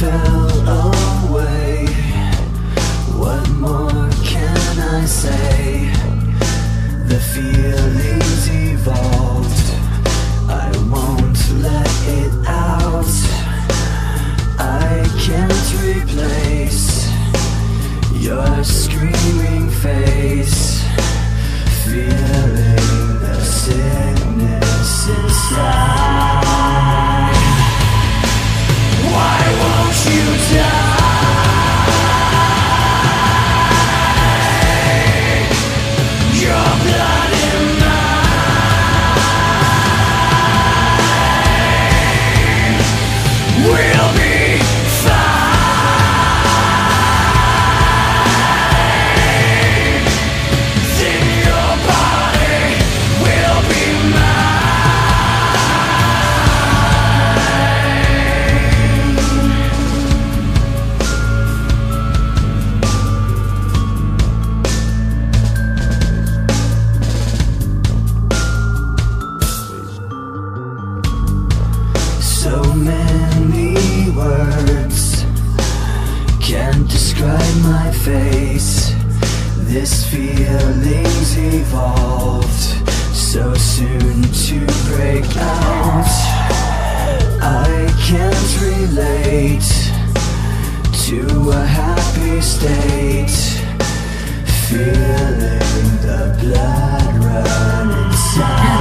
fell away. What more can I say? The feelings evolved. I won't let it out. I can't replace your screaming face. Feeling the sickness inside. Why won't you die? Your blood in mine. We'll be so many words can't describe my face. This feeling's evolved so soon to break out. I can't relate to a happy state. Feeling the blood run inside.